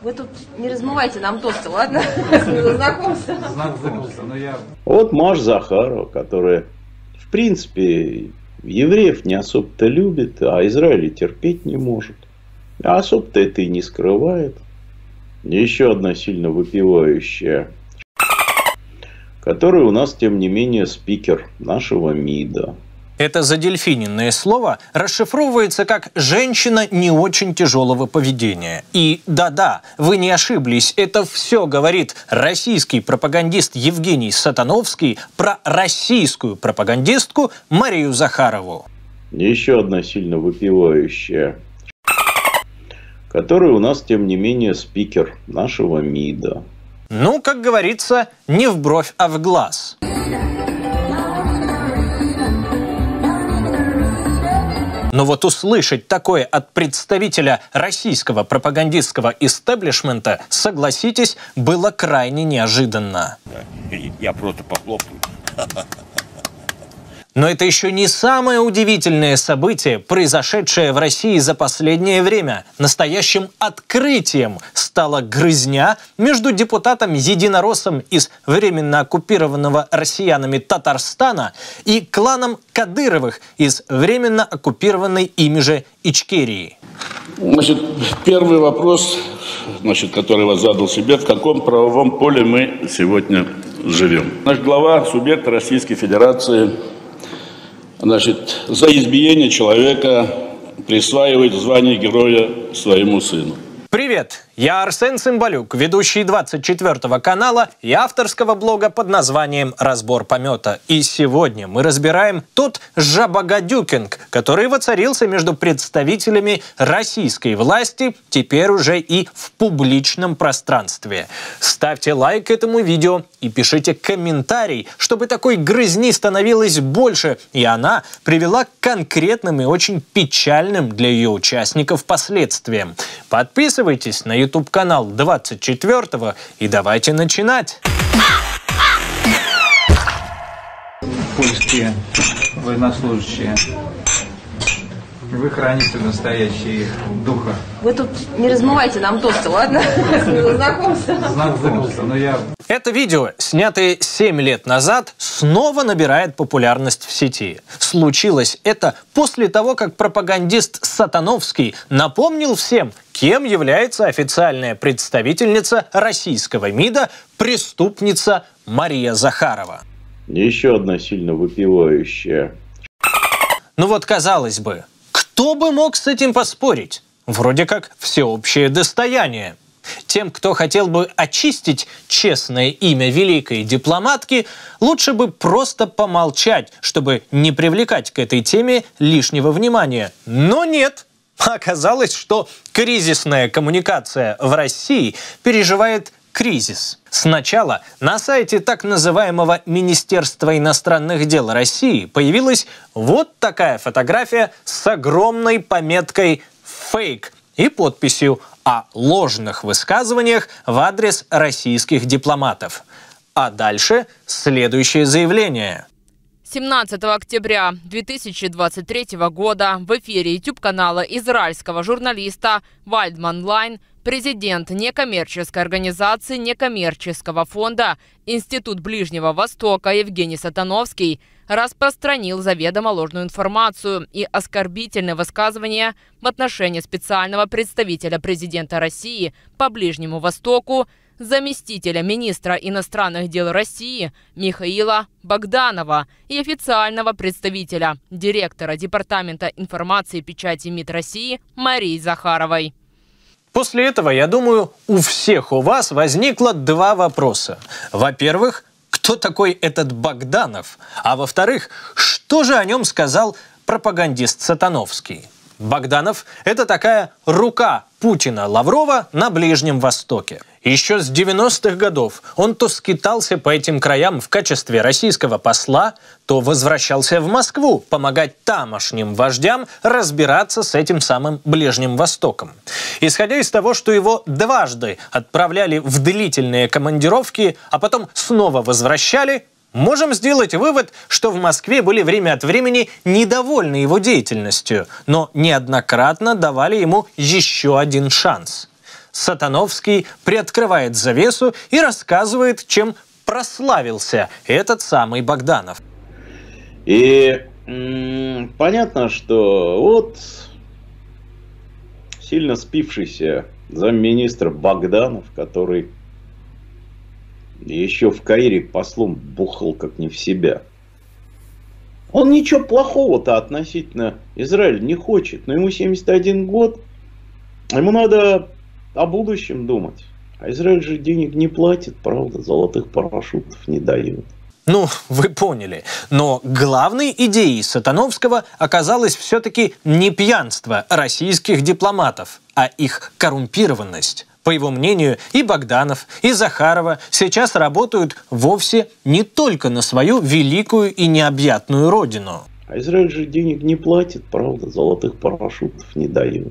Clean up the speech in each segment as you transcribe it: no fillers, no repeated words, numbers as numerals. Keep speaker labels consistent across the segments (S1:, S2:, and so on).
S1: Вы тут не размывайте нам тосты, ладно? Знакомься.
S2: Вот Маша Захарова, которая, в принципе, евреев не особо-то любит, а Израиля терпеть не может. А особо-то это и не скрывает. Еще одна сильно выпивающая, которая у нас, тем не менее, спикер нашего МИДа.
S3: Это задельфиненное слово расшифровывается как «женщина не очень тяжелого поведения». И да-да, вы не ошиблись, это все говорит российский пропагандист Евгений Сатановский про российскую пропагандистку Марию Захарову.
S2: Еще одна сильно выпивающая, которая у нас, тем не менее, спикер нашего МИДа.
S3: Ну, как говорится, не в бровь, а в глаз. Но вот услышать такое от представителя российского пропагандистского истеблишмента, согласитесь, было крайне неожиданно.
S4: Я просто похлопаю.
S3: Но это еще не самое удивительное событие, произошедшее в России за последнее время. Настоящим открытием стала грызня между депутатом-единороссом из временно оккупированного россиянами Татарстана и кланом Кадыровых из временно оккупированной ими же Ичкерии.
S5: Значит, первый вопрос, который вас задал себе: в каком правовом поле мы сегодня живем? Наш глава субъекта Российской Федерации, за избиение человека присваивает звание героя своему сыну.
S3: Привет! Я Арсен Цымбалюк, ведущий 24 канала и авторского блога под названием «Разбор помета». И сегодня мы разбираем тот жабогодюкинг, который воцарился между представителями российской власти, теперь уже и в публичном пространстве. Ставьте лайк этому видео и пишите комментарий, чтобы такой грызни становилось больше, и она привела к конкретным и очень печальным для ее участников последствиям. Подписывайтесь на YouTube-канал 24-го и давайте начинать.
S6: Польские военнослужащие. Вы хранитель настоящий духа.
S1: Вы тут не размывайте нам тосты, ладно? Знакомься.
S6: Знакомься, но я...
S3: Это видео, снятое 7 лет назад, снова набирает популярность в сети. Случилось это после того, как пропагандист Сатановский напомнил всем, кем является официальная представительница российского МИДа, преступница Мария Захарова.
S2: Еще одна сильно выпивающая.
S3: Ну вот, казалось бы, кто бы мог с этим поспорить? Вроде как всеобщее достояние. Тем, кто хотел бы очистить честное имя великой дипломатки, лучше бы просто помолчать, чтобы не привлекать к этой теме лишнего внимания. Но нет. Оказалось, что кризисная коммуникация в России переживает кризис. Сначала на сайте так называемого Министерства иностранных дел России появилась вот такая фотография с огромной пометкой «Фейк» и подписью о ложных высказываниях в адрес российских дипломатов. А дальше следующее заявление.
S7: 17 октября 2023 года в эфире YouTube-канала израильского журналиста Вальдман Лайн президент некоммерческой организации некоммерческого фонда «Институт Ближнего Востока» Евгений Сатановский распространил заведомо ложную информацию и оскорбительные высказывания в отношении специального представителя президента России по Ближнему Востоку, заместителя министра иностранных дел России Михаила Богданова и официального представителя директора Департамента информации и печати МИД России Марии Захаровой.
S3: После этого, я думаю, у всех у вас возникло два вопроса. Во-первых, кто такой этот Богданов? А во-вторых, что же о нем сказал пропагандист Сатановский? Богданов – это такая рука Путина-Лаврова на Ближнем Востоке. Еще с 90-х годов он то скитался по этим краям в качестве российского посла, то возвращался в Москву помогать тамошним вождям разбираться с этим самым Ближним Востоком. Исходя из того, что его дважды отправляли в длительные командировки, а потом снова возвращали, можем сделать вывод, что в Москве были время от времени недовольны его деятельностью, но неоднократно давали ему еще один шанс. Сатановский приоткрывает завесу и рассказывает, чем прославился этот самый Богданов.
S2: И понятно, что вот сильно спившийся замминистра Богданов, который еще в Каире послом бухал как не в себя, он ничего плохого-то относительно Израиля не хочет. Но ему 71 год, ему надо о будущем думать. А Израиль же денег не платит, правда, золотых парашютов не дает.
S3: Ну, вы поняли. Но главной идеей Сатановского оказалось все-таки не пьянство российских дипломатов, а их коррумпированность. По его мнению, и Богданов, и Захарова сейчас работают вовсе не только на свою великую и необъятную родину.
S2: А Израиль же денег не платит, правда, золотых парашютов не дает.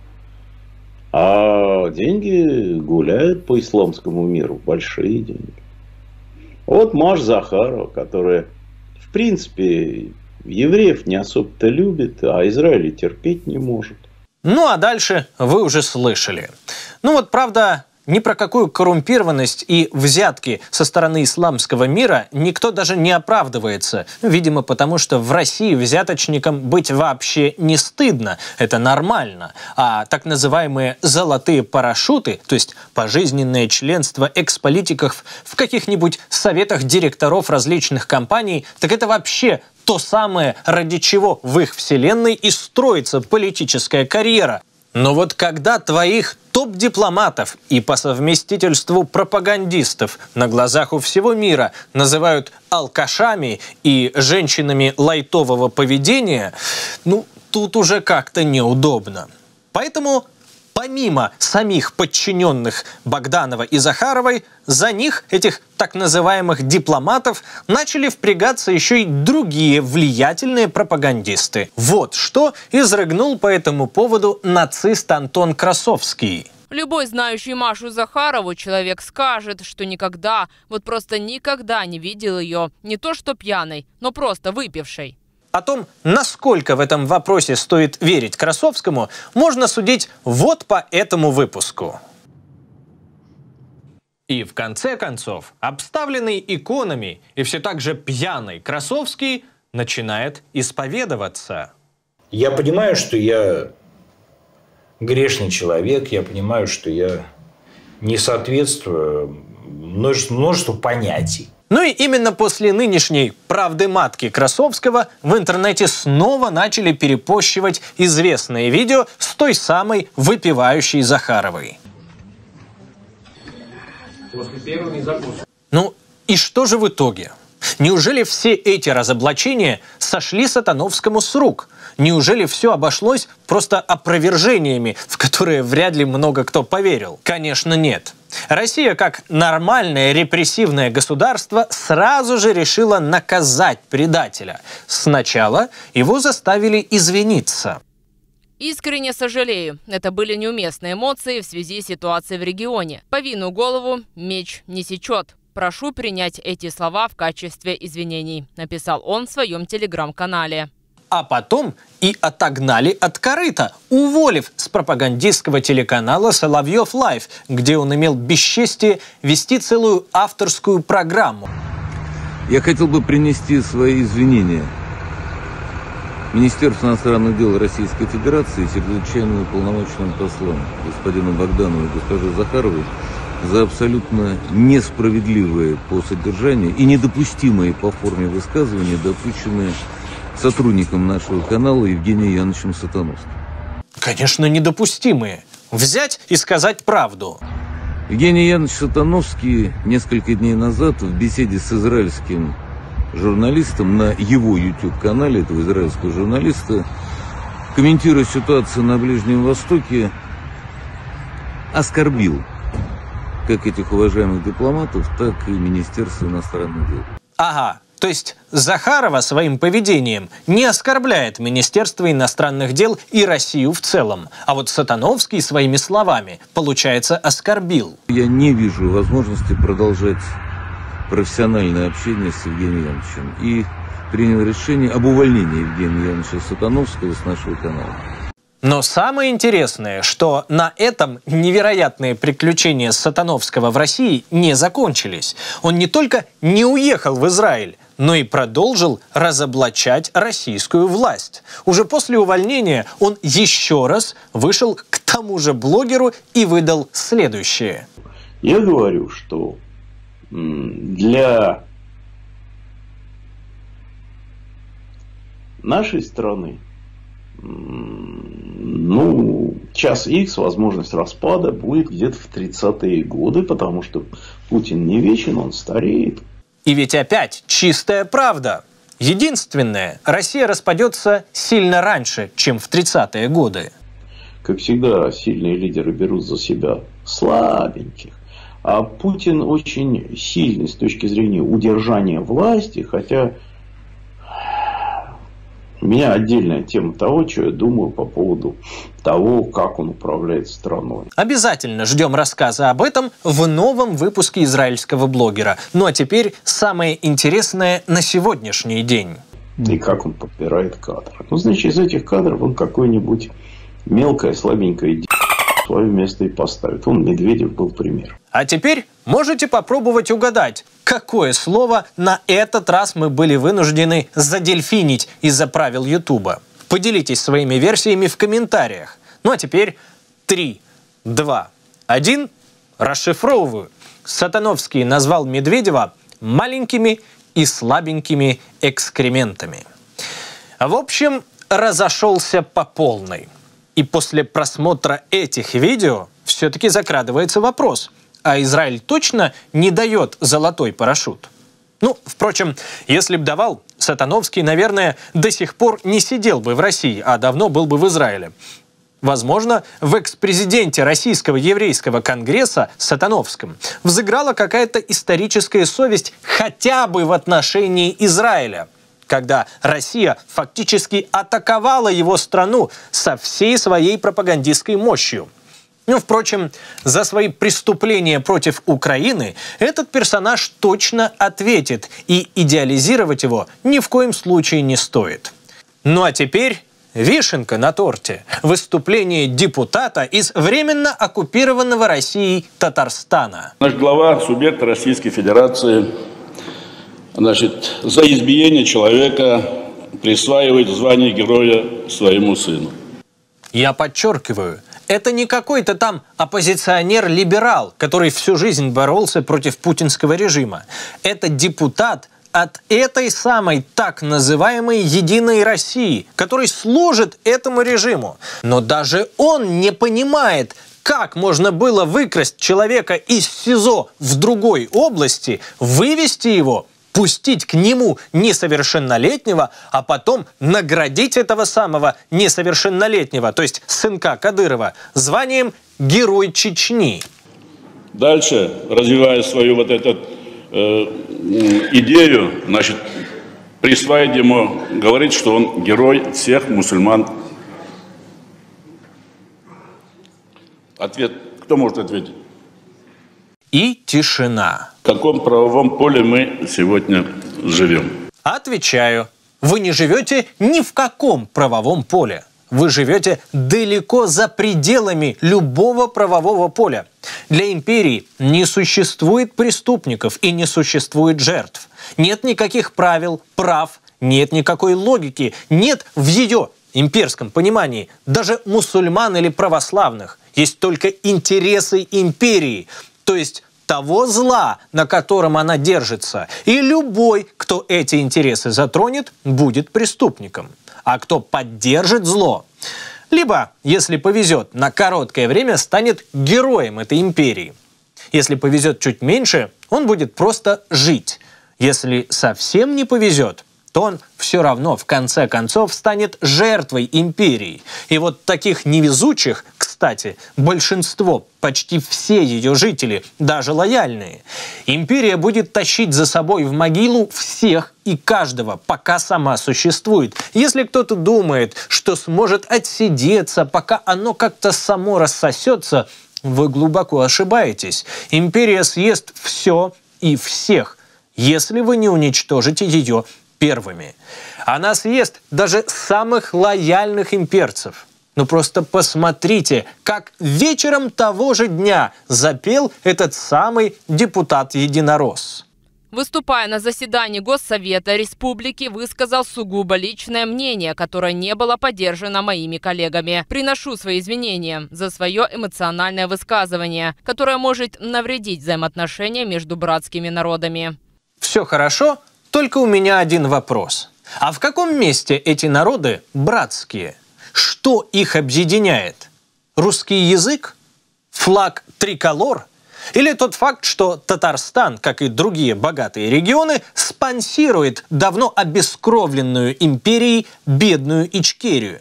S2: А деньги гуляют по исламскому миру, большие деньги. Вот Маша Захарова, которая, в принципе, евреев не особо-то любит, а Израиля терпеть не может.
S3: Ну а дальше вы уже слышали. Ну вот, правда, ни про какую коррумпированность и взятки со стороны исламского мира никто даже не оправдывается. Видимо, потому что в России взяточникам быть вообще не стыдно. Это нормально. А так называемые «золотые парашюты», то есть пожизненное членство экс-политиков в каких-нибудь советах директоров различных компаний, так это вообще то самое, ради чего в их вселенной и строится политическая карьера. Но вот когда твоих топ-дипломатов и по совместительству пропагандистов на глазах у всего мира называют алкашами и женщинами лайтового поведения, ну, тут уже как-то неудобно. Поэтому, помимо самих подчиненных Богданова и Захаровой, за них, этих так называемых дипломатов, начали впрягаться еще и другие влиятельные пропагандисты. Вот что изрыгнул по этому поводу нацист Антон Красовский.
S7: Любой знающий Машу Захарову человек скажет, что никогда, вот просто никогда не видел ее не то что пьяной, но просто выпившей.
S3: О том, насколько в этом вопросе стоит верить Красовскому, можно судить вот по этому выпуску. И в конце концов, обставленный иконами и все так же пьяный Красовский начинает исповедоваться.
S8: Я понимаю, что я грешный человек, я понимаю, что я не соответствую множеству понятий.
S3: Ну и именно после нынешней правды матки Красовского в интернете снова начали перепощивать известное видео с той самой выпивающей Захаровой. Ну и что же в итоге? Неужели все эти разоблачения сошли Сатановскому с рук? Неужели все обошлось просто опровержениями, в которые вряд ли много кто поверил? Конечно, нет. Россия, как нормальное репрессивное государство, сразу же решила наказать предателя. Сначала его заставили извиниться.
S7: Искренне сожалею, это были неуместные эмоции в связи с ситуацией в регионе. Повинную голову меч не сечет. Прошу принять эти слова в качестве извинений, написал он в своем телеграм-канале.
S3: А потом и отогнали от корыта, уволив с пропагандистского телеканала «Соловьев Лайв», где он имел бесчестие вести целую авторскую программу.
S9: Я хотел бы принести свои извинения Министерству иностранных дел Российской Федерации, чрезвычайному уполномоченному послам господину Богданову и госпоже Захаровой за абсолютно несправедливые по содержанию и недопустимые по форме высказывания, допущенные сотрудником нашего канала Евгением Яновичем Сатановским.
S3: Конечно, недопустимые. Взять и сказать правду.
S9: Евгений Янович Сатановский несколько дней назад в беседе с израильским журналистом на его YouTube-канале, этого израильского журналиста, комментируя ситуацию на Ближнем Востоке, оскорбил как этих уважаемых дипломатов, так и Министерство иностранных дел.
S3: Ага. То есть Захарова своим поведением не оскорбляет Министерство иностранных дел и Россию в целом. А вот Сатановский своими словами, получается, оскорбил.
S9: Я не вижу возможности продолжать профессиональное общение с Евгением Яновичем. И принял решение об увольнении Евгения Яновича Сатановского с нашего канала.
S3: Но самое интересное, что на этом невероятные приключения Сатановского в России не закончились. Он не только не уехал в Израиль, но и продолжил разоблачать российскую власть. Уже после увольнения он еще раз вышел к тому же блогеру и выдал следующее.
S2: Я говорю, что для нашей страны час Х, возможность распада будет где-то в 30-е годы, потому что Путин не вечен, он стареет.
S3: И ведь опять чистая правда. Единственное, Россия распадется сильно раньше, чем в 30-е годы.
S2: Как всегда, сильные лидеры берут за себя слабеньких. А Путин очень сильный с точки зрения удержания власти, хотя у меня отдельная тема того, что я думаю по поводу того, как он управляет страной.
S3: Обязательно ждем рассказа об этом в новом выпуске израильского блогера. Ну а теперь самое интересное на сегодняшний день.
S2: И как он подбирает кадры. Значит, из этих кадров он какое-нибудь мелкое, слабенькое свое место и поставит. Медведев был пример.
S3: А теперь можете попробовать угадать, какое слово на этот раз мы были вынуждены задельфинить из-за правил Ютуба. Поделитесь своими версиями в комментариях. Ну а теперь 3, 2, 1. Расшифровываю. Сатановский назвал Медведева маленькими и слабенькими экскрементами. В общем, разошелся по полной. И после просмотра этих видео все-таки закрадывается вопрос, а Израиль точно не дает золотой парашют? Впрочем, если б давал, Сатановский, наверное, до сих пор не сидел бы в России, а давно был бы в Израиле. Возможно, в экс-президенте Российского еврейского конгресса Сатановском взыграла какая-то историческая совесть хотя бы в отношении Израиля, когда Россия фактически атаковала его страну со всей своей пропагандистской мощью. Впрочем, за свои преступления против Украины этот персонаж точно ответит, и идеализировать его ни в коем случае не стоит. Ну а теперь вишенка на торте. Выступление депутата из временно оккупированного Россией Татарстана.
S5: Наш глава, субъект Российской Федерации, за избиение человека присваивает звание героя своему сыну.
S3: Я подчеркиваю, это не какой-то там оппозиционер-либерал, который всю жизнь боролся против путинского режима. Это депутат от этой самой так называемой «Единой России», который служит этому режиму. Но даже он не понимает, как можно было выкрасть человека из СИЗО в другой области, вывести его, пустить к нему несовершеннолетнего, а потом наградить этого самого несовершеннолетнего, то есть сынка Кадырова, званием Герой Чечни.
S5: Дальше, развивая свою идею, присваивать ему, говорит, что он герой всех мусульман. Ответ. Кто может ответить?
S3: И тишина.
S5: В каком правовом поле мы сегодня живем?
S3: Отвечаю. Вы не живете ни в каком правовом поле. Вы живете далеко за пределами любого правового поля. Для империи не существует преступников и не существует жертв. Нет никаких правил, прав, нет никакой логики, нет в ее имперском понимании даже мусульман или православных. Есть только интересы империи, то есть того зла, на котором она держится. И любой, кто эти интересы затронет, будет преступником. А кто поддержит зло, либо, если повезет, на короткое время станет героем этой империи. Если повезет чуть меньше, он будет просто жить. Если совсем не повезет, то он все равно в конце концов станет жертвой империи. И вот таких невезучих, кстати, большинство, почти все ее жители, даже лояльные, империя будет тащить за собой в могилу всех и каждого, пока сама существует. Если кто-то думает, что сможет отсидеться, пока оно как-то само рассосется, вы глубоко ошибаетесь. Империя съест все и всех, если вы не уничтожите ее первыми. Она съест даже самых лояльных имперцев. Ну просто посмотрите, как вечером того же дня запел этот самый депутат-единорос.
S7: Выступая на заседании Госсовета Республики, высказал сугубо личное мнение, которое не было поддержано моими коллегами. Приношу свои извинения за свое эмоциональное высказывание, которое может навредить взаимоотношения между братскими народами.
S3: Все хорошо, только у меня один вопрос. А в каком месте эти народы братские? Что их объединяет? Русский язык? Флаг триколор? Или тот факт, что Татарстан, как и другие богатые регионы, спонсирует давно обескровленную империей бедную Ичкерию?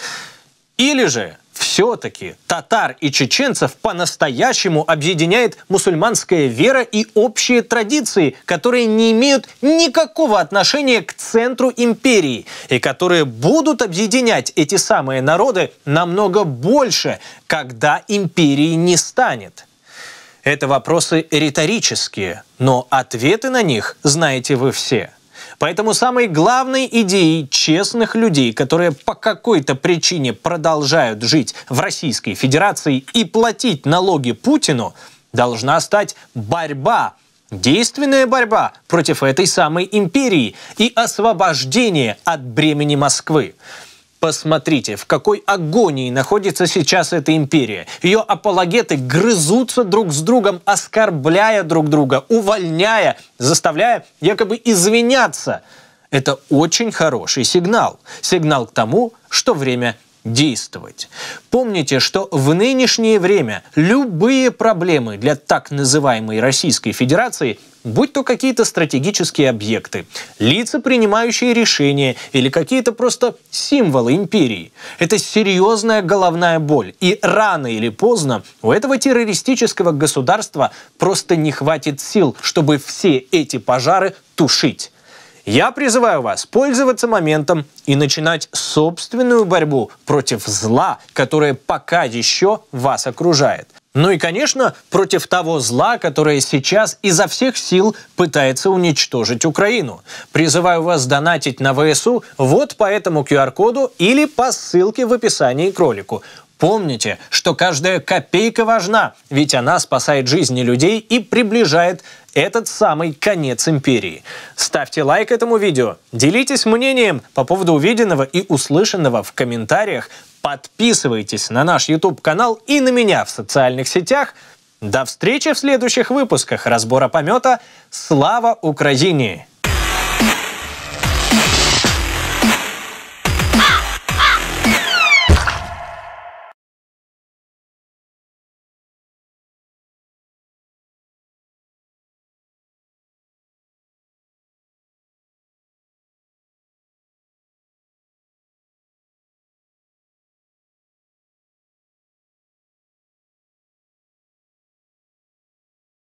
S3: Или же все-таки татар и чеченцев по-настоящему объединяет мусульманская вера и общие традиции, которые не имеют никакого отношения к центру империи и которые будут объединять эти самые народы намного больше, когда империи не станет? Это вопросы риторические, но ответы на них знаете вы все. Поэтому самой главной идеей честных людей, которые по какой-то причине продолжают жить в Российской Федерации и платить налоги Путину, должна стать борьба, действенная борьба против этой самой империи и освобождение от бремени Москвы. Посмотрите, в какой агонии находится сейчас эта империя. Ее апологеты грызутся друг с другом, оскорбляя друг друга, увольняя, заставляя якобы извиняться. Это очень хороший сигнал. Сигнал к тому, что время действовать. Помните, что в нынешнее время любые проблемы для так называемой Российской Федерации, будь то какие-то стратегические объекты, лица, принимающие решения или какие-то просто символы империи, это серьезная головная боль. И рано или поздно у этого террористического государства просто не хватит сил, чтобы все эти пожары тушить. Я призываю вас пользоваться моментом и начинать собственную борьбу против зла, которое пока еще вас окружает. Ну и, конечно, против того зла, которое сейчас изо всех сил пытается уничтожить Украину. Призываю вас донатить на ВСУ вот по этому QR-коду или по ссылке в описании к ролику. Помните, что каждая копейка важна, ведь она спасает жизни людей и приближает этот самый конец империи. Ставьте лайк этому видео, делитесь мнением по поводу увиденного и услышанного в комментариях, подписывайтесь на наш YouTube-канал и на меня в социальных сетях. До встречи в следующих выпусках разбора помета. Слава Украине!